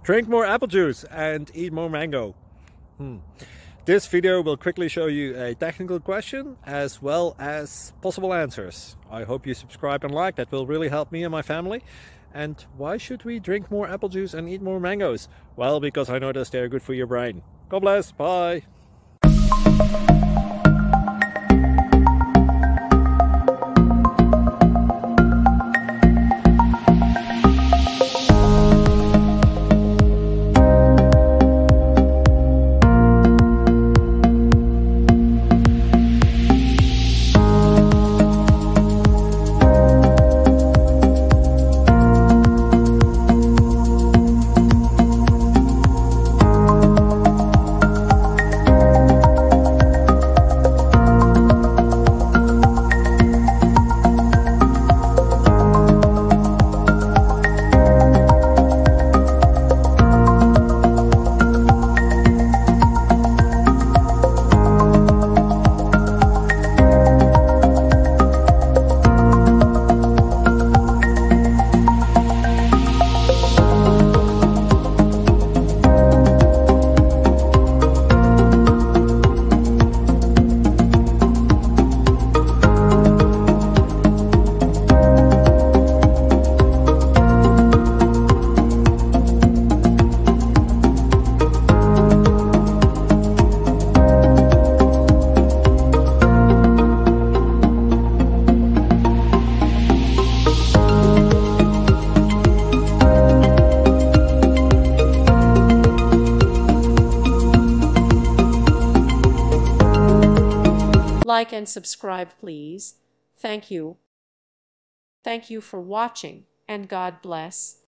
Drink more apple juice and eat more mango. This video will quickly show you a technical question as well as possible answers. I hope you subscribe and like, that will really help me and my family. And why should we drink more apple juice and eat more mangoes? Well, because I noticed they're good for your brain. God bless, bye. Like and subscribe, please. Thank you. Thank you for watching, and God bless.